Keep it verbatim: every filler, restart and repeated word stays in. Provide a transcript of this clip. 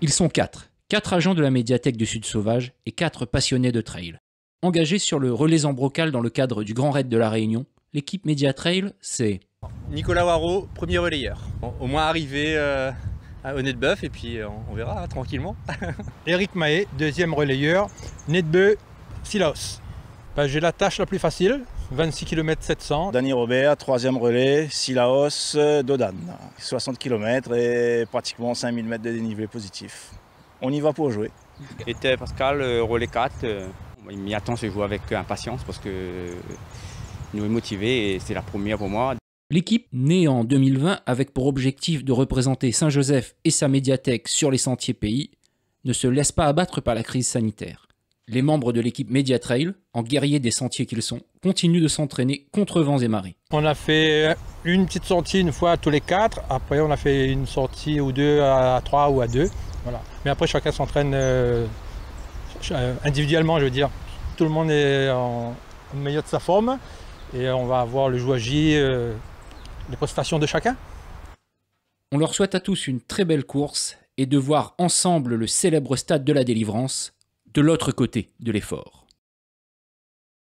Ils sont quatre. Quatre agents de la médiathèque du Sud Sauvage et quatre passionnés de trail. Engagés sur le relais Zambrocal dans le cadre du Grand Raid de la Réunion, l'équipe Médiatrail, c'est... Nicolas Waro, premier relayeur. Au moins arrivé euh, à Honnête-Bœuf et puis on, on verra hein, tranquillement. Éric Mahé, deuxième relayeur, Nedbeu, Silaos. Ben, j'ai la tâche la plus facile, vingt-six kilomètres sept cents. Dany Robert, troisième relais, Silaos, Dodane. soixante kilomètres et pratiquement cinq mille mètres de dénivelé positif. On y va pour jouer. Et Pascal, relais quatre, il m'y attend, je joue avec impatience parce que il nous est motivé et c'est la première pour moi. L'équipe, née en deux mille vingt avec pour objectif de représenter Saint-Joseph et sa médiathèque sur les sentiers pays, ne se laisse pas abattre par la crise sanitaire. Les membres de l'équipe Médiatrail, en guerriers des sentiers qu'ils sont, continuent de s'entraîner contre vents et marées. On a fait une petite sortie une fois tous les quatre, après on a fait une sortie ou deux à trois ou à deux. Voilà. Mais après chacun s'entraîne euh, individuellement, je veux dire. Tout le monde est en meilleur de sa forme et on va avoir le jour à J, euh, les prestations de chacun. On leur souhaite à tous une très belle course et de voir ensemble le célèbre stade de la Délivrance de l'autre côté de l'effort.